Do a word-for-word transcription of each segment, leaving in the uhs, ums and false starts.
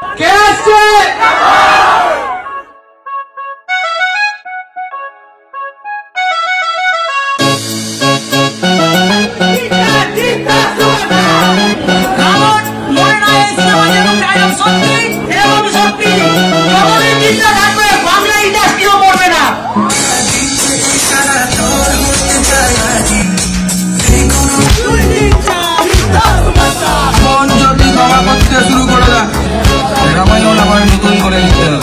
কে আসছে? শুরু করা যাক, রামায়ণ আবার নতুন করে লিখতে হবে।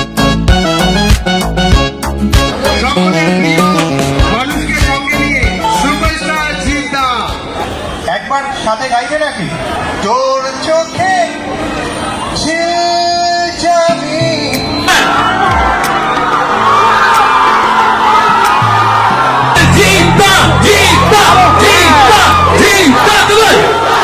মানুষকে সঙ্গে নিয়ে সুপারস্টার জিদ্দা একবার সাথে গাইবে নাকি? তোর চোখে যাবি জিদ্দা জিদ্দা জিদ্দা জিদ্দা তুমি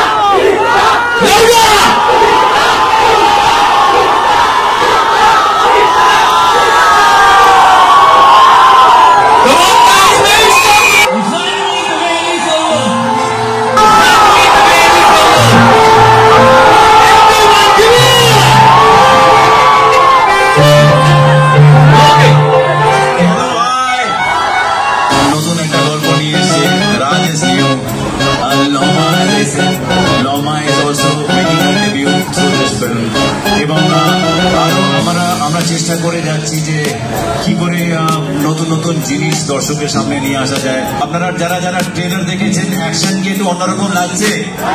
এবং আরো আমরা আমরা চেষ্টা করে যাচ্ছি যে কি করে নতুন নতুন জিনিস দর্শকের সামনে নিয়ে আসা যায়। আপনারা যারা যারা ট্রেলার দেখেছেন অ্যাকশন কি একটু অন্যরকম লাগছে?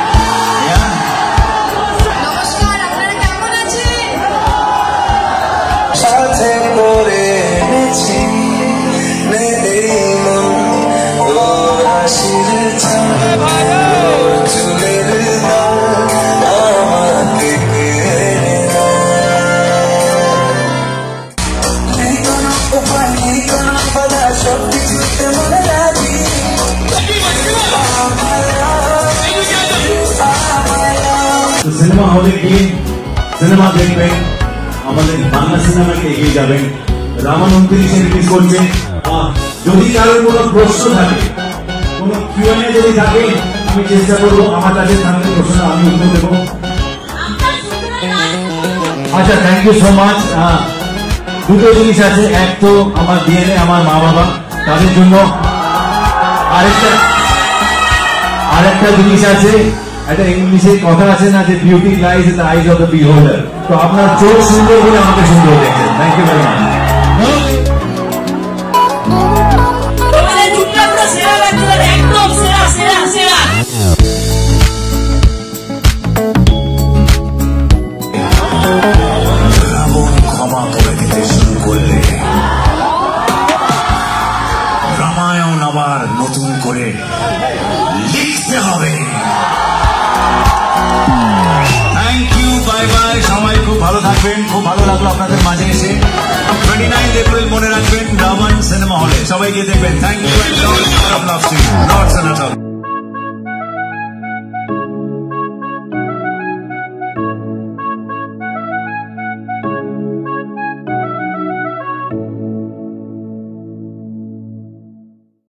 নমস্কার, আপনারা কেমন আছেন? সাথে করে এনেছি নেই মন ও হাসির ছায়া চুলের আমাকে সিনেমা হলে গিয়ে সিনেমা দেখবেন, আমাদের বাংলা সিনেমাকে এগিয়ে যাবেন। রামান উনত্রিশে রিলিজ করছে। যদি কারোর কোনো প্রশ্ন থাকে, কোনো কিউএনএ যদি থাকে, আমি চেষ্টা করবো আমার কাছে থাকলে প্রশ্ন আমি উত্তর দেবো। আচ্ছা, থ্যাংক ইউ সো মাচ। দুটো জিনিস আছে, এক তো আমার ডিএনএ, আমার মা বাবা, তাদের জন্য। আরেকটা আরেকটা জিনিস আছে, একটা ইংলিশে কথা আছে না যে beauty lies in the eyes of the beholder. তো আপনার চোখ সুন্দর বলে আমাকে সুন্দর দেখেন। Thank you very much. ক্ষমা করে দিতে শুরু করলে রামায়ণ আবার নতুন করে লিখতে হবে। Thank you, bye bye. সবাই খুব ভালো থাকবেন। খুব ভালো লাগলো আপনাদের মাঝে এসে। টোয়েন্টি নাইন এপ্রিল মনে রাখবেন, রাবণ সিনেমা হলে সবাই গিয়ে দেখবেন। Thank you.